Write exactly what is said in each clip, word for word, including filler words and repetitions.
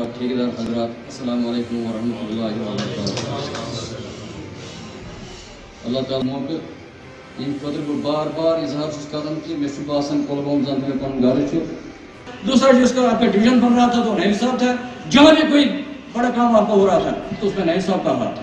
ठेकेदार हजरात, अस्सलाम वालेकुम व रहमतुल्लाहि व बरकातुहू। अल्लाह ताला मौके इन खतर बह बार बार इजहार कर मे बासान कुलगाम जन मे पन घर। दूसरा जिसका आपका डिवीजन बन रहा था तो नए हिसाब था, जहाँ भी कोई बड़ा काम आपका हो रहा था तो उसमें नए हिसाब कर रहा था।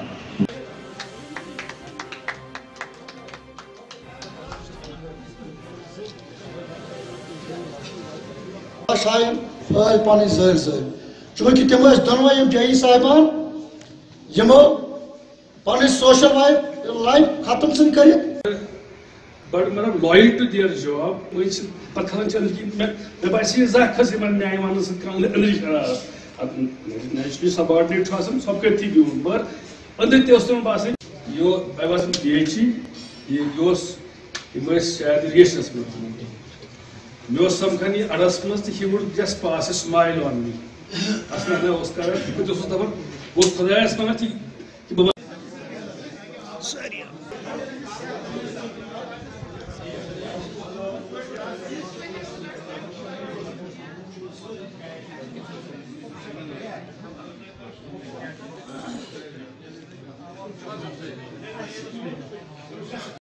शायद फायल पानी जहर जहर चूंकि तम दोनों जई साहबान यमो पानी सोशल लाइफ लाइफ खत्म सन कर बट मतलब लॉयल टू दियर जॉब पत्थर चल की मैं मैं बासी जा खस मन न्याय मान स काम अंदर नेशनल सबऑर्डिनेट छासम सब के थी बिउ बर अंदर ते ओस्तम बासे यो आई वाज इन पीएचडी ये योस इमर्स शायद रेशस में मे समझान यह अड़स मज तो ही would just pass a smile on me असल ना उस कर दपन वो खुदायस वन